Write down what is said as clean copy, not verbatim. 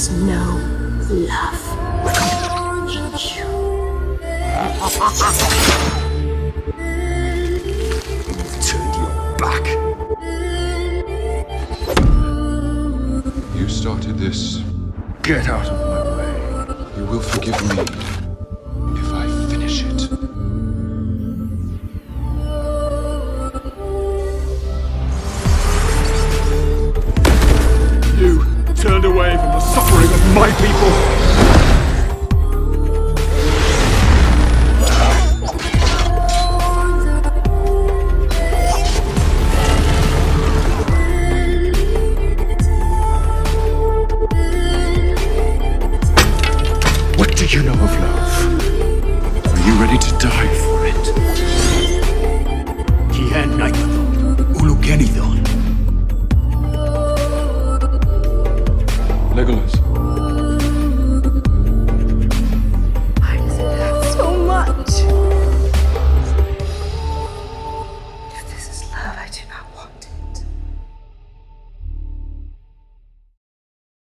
is no love in you. You've turned your back. You started this. Get out of my way. You will forgive me if I finish it. You turned away from the suffering of my people.